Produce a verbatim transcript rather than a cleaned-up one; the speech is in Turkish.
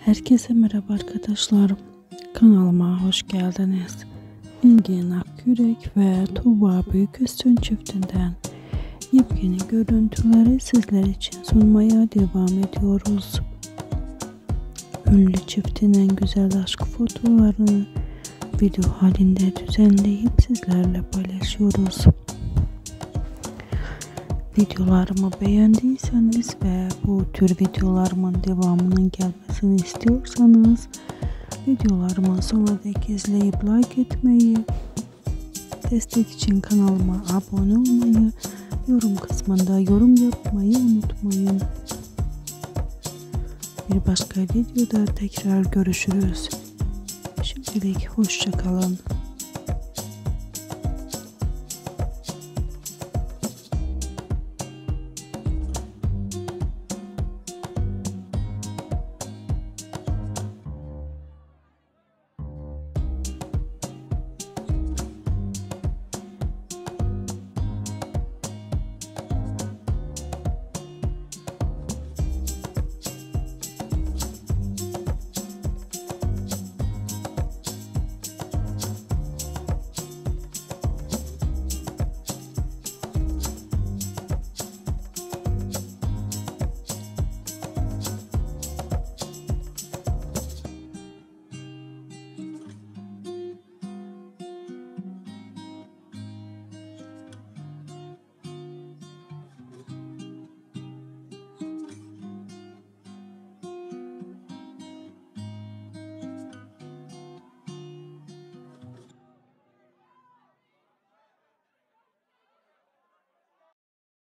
Herkese merhaba arkadaşlarım. Kanalıma hoş geldiniz. Engin Akyürek ve Tuğba Büyüküstün çiftinden yepyeni görüntüleri sizler için sunmaya devam ediyoruz. Ünlü çiftin en güzel aşk fotoğraflarını video halinde düzenleyip sizlerle paylaşıyoruz. Videolarımı beğendiyseniz ve bu tür videolarımın devamının gelmesini istiyorsanız videolarımı sonuna dek izleyip like etmeyi, destek için kanalıma abone olmayı, yorum kısmında yorum yapmayı unutmayın. Bir başka videoda tekrar görüşürüz. Şimdilik hoşça kalın.